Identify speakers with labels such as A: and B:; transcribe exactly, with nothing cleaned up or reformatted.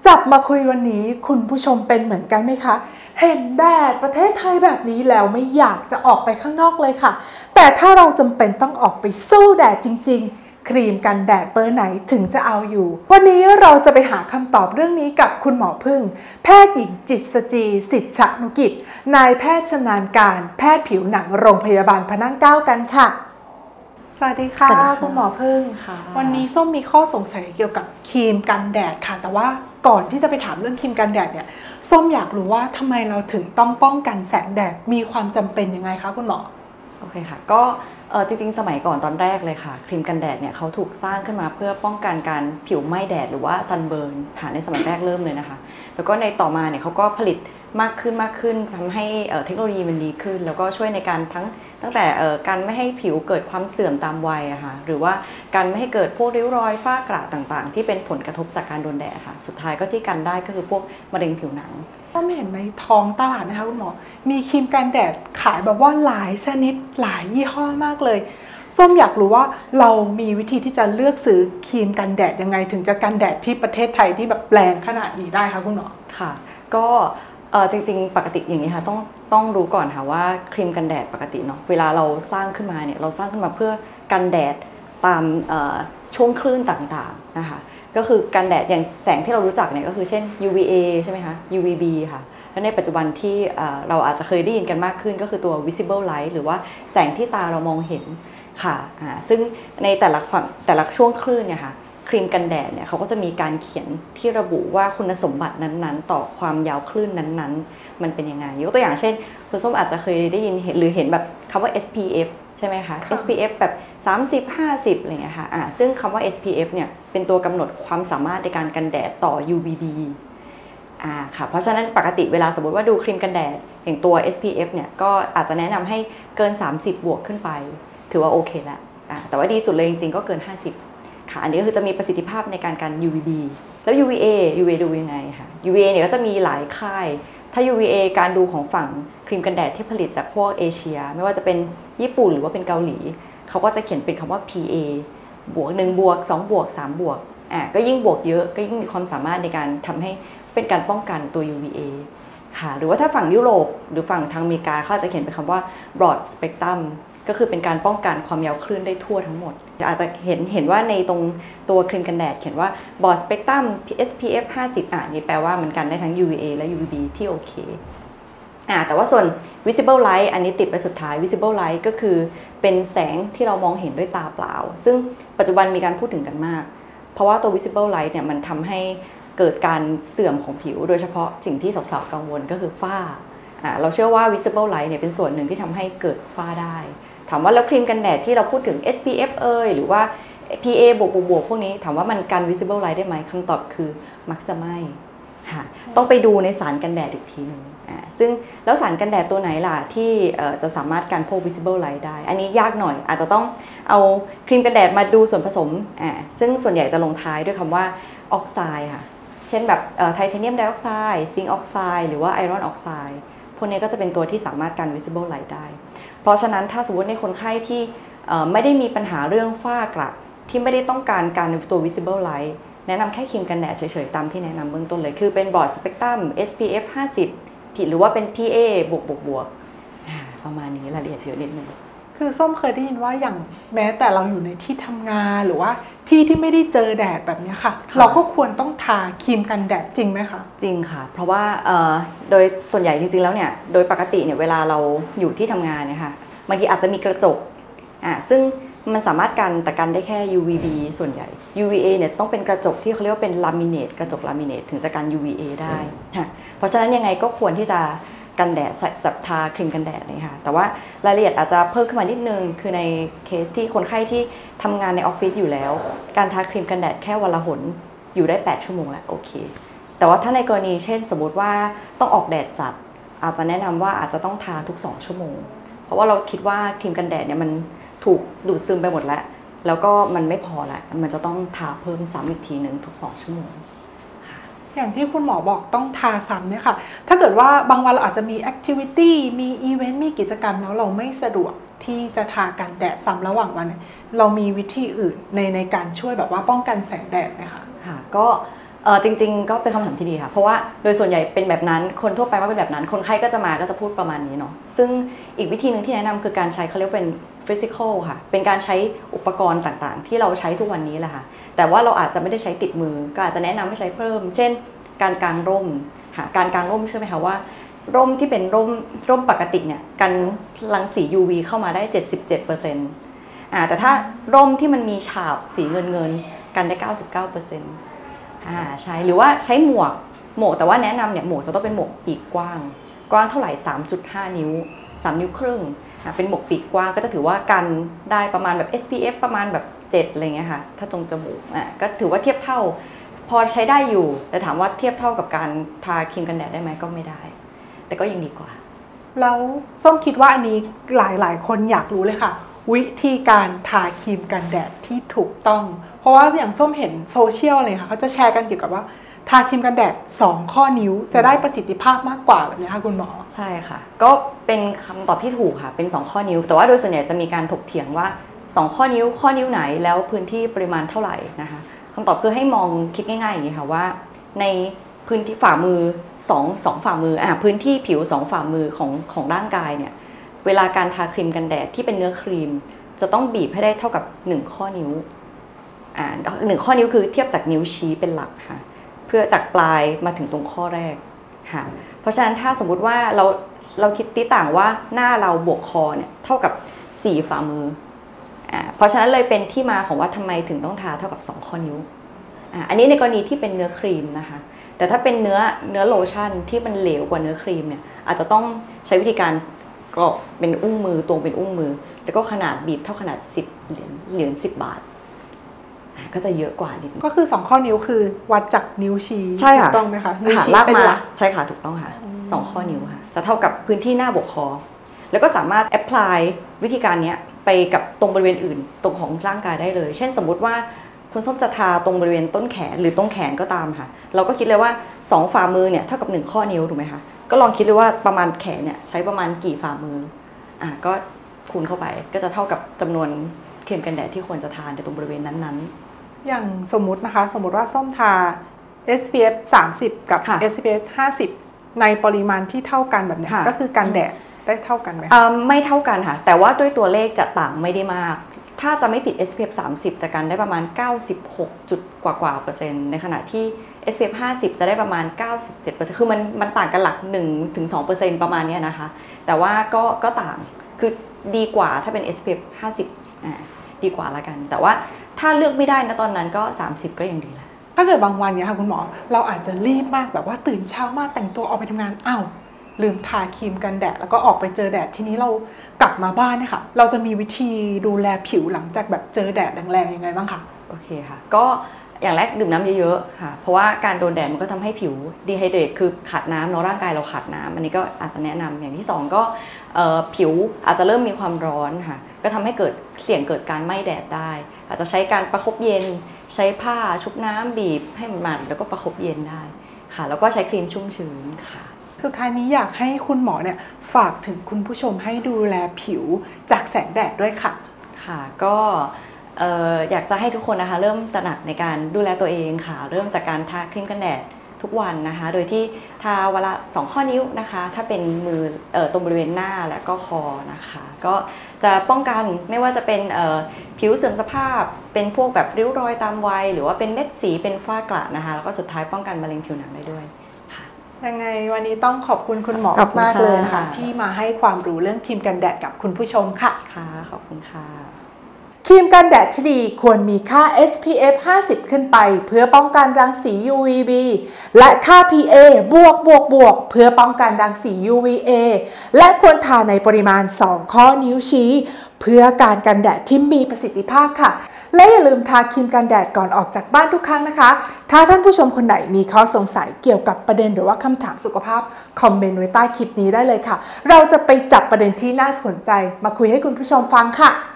A: จับมาคุยวันนี้คุณผู้ชมเป็นเหมือนกันไหมคะเห็นแดดประเทศไทยแบบนี้แล้วไม่อยากจะออกไปข้างนอกเลยค่ะแต่ถ้าเราจำเป็นต้องออกไปสู้แดดจริงๆครีมกันแดดเบอร์ไหนถึงจะเอาอยู่วันนี้เราจะไปหาคำตอบเรื่องนี้กับคุณหมอพึ่งแพทย์หญิงจิตรจีสิทธินุกิจนายแพทย์ชำนาญการแพทย์ผิวหนังโรงพยาบาลพระนั่งเกล้ากันค่ะสวัสดีค่ะคุณหมอพึ่งวันนี้ส้มมีข้อสงสัยเกี่ยวกับครีมกันแดดค่ะแต่ว่าก่อนที่จะไปถามเรื่องครีมกันแดดเนี่ยส้มอยากรู้ว่าทำไมเราถึงต้องป้องกันแสงแดดมีความจำเป็นยังไงคะคุณหมอ
B: โอเคค่ะก็เออจริงๆสมัยก่อนตอนแรกเลยค่ะครีมกันแดดเนี่ยเขาถูกสร้างขึ้นมาเพื่อป้องกันการผิวไหม้แดดหรือว่าซันเบิร์นค่ะในสมัยแรกเริ่มเลยนะคะแล้วก็ในต่อมาเนี่ยเขาก็ผลิตมากขึ้นมากขึ้นทำให้เทคโนโลยีมันดีขึ้นแล้วก็ช่วยในการทั้งตั้งแต่การไม่ให้ผิวเกิดความเสื่อมตามวัยอะค่ะหรือว่าการไม่ให้เกิดพวกริ้วรอยฝ้ากระต่างๆที่เป็นผลกระทบจากการโดนแดดค่ะสุดท้ายก็ที่กันได้ก็คือพวกมะเร็งผิวหนัง
A: ก็เห็นในท้องตลาดนะคะคุณหมอมีครีมกันแดดขายแบบว่าหลายชนิดหลายยี่ห้อมากเลยส้มอยากรู้ว่าเรามีวิธีที่จะเลือกซื้อครีมกันแดดยังไงถึงจะกันแดดที่ประเทศไทยที่แบบแรงขนาดนี้ได้คะคุณหมอ
B: ค่ะก็เออจริงๆปกติอย่างนี้ค่ะต้องต้องรู้ก่อนค่ะว่าครีมกันแดดปกติเนาะเวลาเราสร้างขึ้นมาเนี่ยเราสร้างขึ้นมาเพื่อกันแดดตามช่วงคลื่นต่างๆนะคะก็คือกันแดดอย่างแสงที่เรารู้จักเนี่ยก็คือเช่น ยู วี เอ ใช่ไหมคะ ยู วี บี ค่ะแล้วในปัจจุบันที่เราอาจจะเคยได้ยินกันมากขึ้นก็คือตัว visible light หรือว่าแสงที่ตาเรามองเห็นค่ะซึ่งในแต่ละแต่ละช่วงคลื่นเนี่ยค่ะครีมกันแดดเนี่ยเขาก็จะมีการเขียนที่ระบุว่าคุณสมบัตินั้นๆต่อความยาวคลื่นนั้นๆมันเป็นยังไงยกตัวอย่างเช่นคุณส้มอาจจะเคยได้ยินเห็นหรือเห็นแบบคำว่า เอส พี เอฟ ใช่ไหมคะ เอส พี เอฟ แบบสามสิบ ห้าสิบอะไรเงี้ยค่ะอ่าซึ่งคำว่า เอส พี เอฟ เนี่ยเป็นตัวกำหนดความสามารถในการกันแดดต่อ ยู วี บี อ่าค่ะเพราะฉะนั้นปกติเวลาสมมติว่าดูครีมกันแดดอย่างตัว เอส พี เอฟ เนี่ยก็อาจจะแนะนำให้เกินสามสิบบวกขึ้นไปถือว่าโอเคแล้วอ่าแต่ว่าดีสุดเลยจริงๆก็เกินห้าสิบค่ะอันนี้ก็คือจะมีประสิทธิภาพในการกัน ยู วี บี แล้ว ยู วี เอ ยู วี เอ ดูยังไงค่ะ ยู วี เอ เนี่ยก็จะมีหลายค่ายถ้า ยู วี เอ การดูของฝั่งครีมกันแดดที่ผลิตจากพวกเอเชียไม่ว่าจะเป็นญี่ปุ่นหรือว่าเป็นเกาหลีเขาก็จะเขียนเป็นคำว่า พี เอ บวกหนึ่งบวกสองบวกสามบวกอ่ะก็ยิ่งบวกเยอะก็ยิ่งมีความสามารถในการทำให้เป็นการป้องกันตัว ยู วี เอ ค่ะหรือว่าถ้าฝั่งยุโรปหรือฝั่งทางอเมริกาเขาจะเขียนเป็นคำว่า broad spectrumก็คือเป็นการป้องกันความยาวคลื่นได้ทั่วทั้งหมดอาจจะเห็นเห็นว่าในตรงตัวครีมกันแดดเขียนว่า broad spectrum เอส พี เอฟ ห้าสิบอ่ะนี่แปลว่ามันกันได้ทั้ง ยู วี เอ และ ยู วี บี ที่โอเคอ่าแต่ว่าส่วน visible light อันนี้ติดไปสุดท้าย visible light ก็คือเป็นแสงที่เรามองเห็นด้วยตาเปล่าซึ่งปัจจุบันมีการพูดถึงกันมากเพราะว่าตัว visible light เนี่ยมันทำให้เกิดการเสื่อมของผิวโดยเฉพาะสิ่งที่สาวๆกังวลก็คือฝ้าอ่าเราเชื่อว่า visible light เนี่ยเป็นส่วนหนึ่งที่ทำให้เกิดฝ้าได้ถามว่าแล้วครีมกันแดดที่เราพูดถึง เอส พี เอฟ เอยหรือว่า พี เอ บวกบวกพวกนี้ถามว่ามันกัน visible light ได้ไหมคำตอบคือมักจะไม่ค่ะต้องไปดูในสารกันแดดอีกทีนึงอ่าซึ่งแล้วสารกันแดดตัวไหนล่ะที่จะสามารถกันพวก visible light ได้อันนี้ยากหน่อยอาจจะต้องเอาครีมกันแดดมาดูส่วนผสมอ่าซึ่งส่วนใหญ่จะลงท้ายด้วยคำว่าออกไซด์ค่ะเช่นแบบไทเทเนียมไดออกไซด์ซิงค์ออกไซด์หรือว่าไอรอนออกไซด์พวกนี้ก็จะเป็นตัวที่สามารถกัน visible light ได้เพราะฉะนั้นถ้าสมมติในคนไข้ที่ไม่ได้มีปัญหาเรื่องฝ้ากระที่ไม่ได้ต้องการการตัว visible light แนะนำแค่ครีมกันแดดเฉยๆตามที่แนะนำเบื้องต้นเลยคือเป็น broad spectrum เอส พี เอฟ ห้าสิบผิดหรือว่าเป็น พี เอ บวกบวกบวกประมาณนี้รายละเอียดเยอะนิดนึง
A: คือส้มเคยได้ยินว่าอย่างแม้แต่เราอยู่ในที่ทำงานหรือว่าที่ที่ไม่ได้เจอแดดแบบนี้ค่ะเราก็ควรต้องทาครีมกันแดดจริงไหมคะ
B: จริงค่ะเพราะว่าโดยส่วนใหญ่จริงๆแล้วเนี่ยโดยปกติเนี่ยเวลาเราอยู่ที่ทำงานเนี่ยค่ะบางทีอาจจะมีกระจกอ่าซึ่งมันสามารถกันแต่กันได้แค่ ยู วี บี ส่วนใหญ่ ยู วี เอ เนี่ยต้องเป็นกระจกที่เขาเรียกว่าเป็นลามิเนตกระจกลามิเนตถึงจะกัน ยู วี เอ ได้ค่ะเพราะฉะนั้นยังไงก็ควรที่จะกันแดดสับทาครีมกันแดดเลยค่ะแต่ว่ารายละเอียดอาจจะเพิ่มขึ้นมานิดนึงคือในเคสที่คนไข้ที่ทำงานในออฟฟิศอยู่แล้วการทาครีมกันแดดแค่วันละหนอยู่ได้แปดชั่วโมงแล้วโอเคแต่ว่าถ้าในกรณีเช่นสมมติว่าต้องออกแดดจัดอาจจะแนะนำว่าอาจจะต้องทาทุกสองชั่วโมงเพราะว่าเราคิดว่าครีมกันแดดเนี่ยมันถูกดูดซึมไปหมดแล้วแล้วก็มันไม่พอละมันจะต้องทาเพิ่มซ้ำอีกทีหนึ่งทุกสองชั่วโมง
A: อย่างที่คุณหมอบอกต้องทาซ้ำเนี่ยค่ะถ้าเกิดว่าบางวันเราอาจจะมีแอคทิวิตี้มีอีเวนต์มีกิจกรรมแล้วเราไม่สะดวกที่จะทากันแดดซ้ำระหว่างวันเรามีวิธีอื่นในในการช่วยแบบว่าป้องกันแสงแดดไหมคะ
B: ค่ะก็เออจริงๆก็เป็นคำถามที่ดีค่ะเพราะว่าโดยส่วนใหญ่เป็นแบบนั้นคนทั่วไปว่าเป็นแบบนั้นคนไข้ก็จะมาก็จะพูดประมาณนี้เนาะซึ่งอีกวิธีหนึ่งที่แนะนำคือการใช้เขาเรียกเป็น physical ค่ะเป็นการใช้อุปกรณ์ต่างๆที่เราใช้ทุกวันนี้แหละค่ะแต่ว่าเราอาจจะไม่ได้ใช้ติดมือก็อาจจะแนะนำให้ใช้เพิ่มเช่นการกางร่มค่ะการกางร่มใช่ไหมคะว่าร่มที่เป็นร่มร่มปกติเนี่ยกันรังสี ยู วี เข้ามาได้ เจ็ดสิบเจ็ดเปอร์เซ็นต์ อ่าแต่ถ้าร่มที่มันมีฉาบสีเงินเงินกันได้ เก้าสิบเก้าเปอร์เซ็นต์ อ่าใช่หรือว่าใช้หมวกหมวกแต่ว่าแนะนำเนี่ยหมวกจะต้องเป็นหมวกปีกกว้างกว้างเท่าไหร่ สามจุดห้า นิ้วสามนิ้วครึ่งอ่าเป็นหมวกปีกกว้างก็จะถือว่ากันได้ประมาณแบบ เอส พี เอฟ ประมาณแบบเจ็ดอะไรเงี้ยค่ะถ้าตรงจมูกอ่าก็ถือว่าเทียบเท่าพอใช้ได้อยู่แต่ถามว่าเทียบเท่ากับการทาครีมกันแดดได้ไหมก็ไม่ได้แต่ก็ยังดีกว่า
A: แล้วส้มคิดว่าอันนี้หลายๆคนอยากรู้เลยค่ะวิธีการทาครีมกันแดดที่ถูกต้องเพราะว่าอย่างส้มเห็นโซเชียลเลยค่ะเขาจะแชร์กันเกี่ยวกับว่าทาครีมกันแดดสองข้อนิ้วจะได้ประสิทธิภาพมากกว่าแบบนี้ค่ะคุณหมอ
B: ใช่ค่ะก็เป็นคำตอบที่ถูกค่ะเป็นสองข้อนิ้วแต่ว่าโดยส่วนใหญ่จะมีการถกเถียงว่าสองข้อนิ้วข้อนิ้วไหนแล้วพื้นที่ปริมาณเท่าไหร่นะคะคำตอบคือให้มองคิดง่ายๆอย่างนี้ค่ะว่าในพื้นที่ฝ่ามือสองสองฝ่ามืออ่ะพื้นที่ผิวสองฝ่ามือของของร่างกายเนี่ยเวลาการทาครีมกันแดดที่เป็นเนื้อครีมจะต้องบีบให้ได้เท่ากับหนึ่งข้อนิ้วอ่าหนึ่งข้อนิ้วคือเทียบจากนิ้วชี้เป็นหลักค่ะเพื่อจากปลายมาถึงตรงข้อแรกค่ะเพราะฉะนั้นถ้าสมมุติว่าเราเราคิดตีต่างว่าหน้าเราบวกคอเนี่ยเท่ากับสี่ฝ่ามืออ่าเพราะฉะนั้นเลยเป็นที่มาของว่าทำไมถึงต้องทาเท่ากับสองข้อนิ้วอ่าอันนี้ในกรณีที่เป็นเนื้อครีมนะคะแต่ถ้าเป็นเนื้อเนื้อโลชั่นที่มันเหลวกว่าเนื้อครีมเนี่ยอาจจะต้องใช้วิธีการกรอกเป็นอุ้งมือตรงเป็นอุ้งมือแล้วก็ขนาดบีบเท่าขนาดสิบเหรียญเหรียญสิบบาทก็จะเยอะกว่านิด
A: ก็คือสองข้อนิ้วคือวัดจากนิ้วชี้
B: ใช่ค่ะ
A: ถูกต้องไหมคะนิ้วชี้
B: ลากมาใช่ค่ะถูกต้องค่ะสองข้อนิ้วค่ะจะเท่ากับพื้นที่หน้าบวกคอแล้วก็สามารถแอพพลายวิธีการนี้ไปกับตรงบริเวณอื่นตรงของร่างกายได้เลยเช่นสมมุติว่าคุณส้มจะทาตรงบริเวณต้นแขนหรือตรงแขนก็ตามค่ะเราก็คิดเลยว่าสองฝ่ามือเนี่ยเท่ากับหนึ่งข้อนิ้วถูกไหมคะก็ลองคิดเลยว่าประมาณแขนเนี่ยใช้ประมาณกี่ฝ่ามืออ่ะก็คูณเข้าไปก็จะเท่ากับจำนวนครีมกันแดดที่ควรจะทานในตรงบริเวณนั้น
A: ๆอย่างสมมุตินะคะสมมุติว่าส้มทา เอส พี เอฟ สามสิบ กับ เอส พี เอฟ ห้าสิบ ในปริมาณที่เท่ากันแบบนี้ก็คือกันแดดได้เท่ากันไหม
B: ไม่เท่ากันค่ะแต่ว่าด้วยตัวเลขจะต่างไม่ได้มากถ้าจะไม่ผิด เอส พี เอฟ สามสิบจะกันได้ประมาณเก้าสิบหกจุดกว่าๆเปอร์เซ็นต์ในขณะที่ เอส พี เอฟ ห้าสิบจะได้ประมาณ เก้าสิบเจ็ดเปอร์เซ็นต์ คือมันมันต่างกันหลัก หนึ่งถึงสองเปอร์เซ็นต์ ประมาณนี้นะคะแต่ว่าก็ก็ต่างคือดีกว่าถ้าเป็น เอส พี เอฟ ห้าสิบอ่าดีกว่าละกันแต่ว่าถ้าเลือกไม่ได้นะตอนนั้นก็สามสิบก็ยังดีละ
A: ถ้าเกิดบางวันเนี่ยค่ะคุณหมอเราอาจจะรีบมากแบบว่าตื่นเช้ามากแต่งตัวออกไปทำงานอ้าวลืมทาครีมกันแดดแล้วก็ออกไปเจอแดดทีนี้เรากลับมาบ้านเนี่ยค่ะเราจะมีวิธีดูแลผิวหลังจากแบบเจอแดดแรงๆยังไงบ้างคะ
B: โอเคค่ะก็อย่างแรกดื่มน้ำเยอะๆค่ะเพราะว่าการโดนแดดมันก็ทำให้ผิวดีไฮเดรตคือขาดน้ำเนาะร่างกายเราขาดน้ำอันนี้ก็อาจจะแนะนำอย่างที่สองก็ผิวอาจจะเริ่มมีความร้อนค่ะก็ทำให้เกิดเสี่ยงเกิดการไหม้แดดได้อาจจะใช้การประคบเย็นใช้ผ้าชุบน้ำบีบให้มันมันแล้วก็ประคบเย็นได้ค่ะแล้วก็ใช้ครีมชุ่มชื้นค่ะ
A: สุดท้ายนี้อยากให้คุณหมอเนี่ยฝากถึงคุณผู้ชมให้ดูแลผิวจากแสงแดดด้วยค่ะ
B: ค่ะก็เอ่ออยากจะให้ทุกคนนะคะเริ่มตระหนักในการดูแลตัวเองค่ะเริ่มจากการทาครีมกันแดดทุกวันนะคะโดยที่ทาวันละสองข้อนิ้วนะคะถ้าเป็นมือเอ่อตรงบริเวณหน้าและก็คอนะคะก็จะป้องกันไม่ว่าจะเป็นเอ่อผิวเสื่อมสภาพเป็นพวกแบบริ้วรอยตามวัยหรือว่าเป็นเม็ดสีเป็นฝ้ากระนะคะแล้วก็สุดท้ายป้องกันมะเร็งผิวหนังได้ด้วย
A: ยังไงวันนี้ต้องขอบคุณคุณหมอมากเลยนะคะที่มาให้ความรู้เรื่องครีมกันแดดกับคุณผู้ชมค่ะ
B: ค่ะขอบคุณค่ะ
A: ครีมกันแดดที่ดีควรมีค่า เอส พี เอฟ ห้าสิบ ขึ้นไปเพื่อป้องกันรังสี ยู วี บี และค่า พี เอ บวกบวกบวกเพื่อป้องกันรังสี ยู วี เอ และควรทาในปริมาณสองข้อนิ้วชี้เพื่อการกันแดดที่มีประสิทธิภาพค่ะและอย่าลืมทาครีมกันแดดก่อนออกจากบ้านทุกครั้งนะคะถ้าท่านผู้ชมคนไหนมีข้อสงสัยเกี่ยวกับประเด็นหรือว่าคำถามสุขภาพคอมเมนต์ไว้ใต้คลิปนี้ได้เลยค่ะเราจะไปจับประเด็นที่น่าสนใจมาคุยให้คุณผู้ชมฟังค่ะ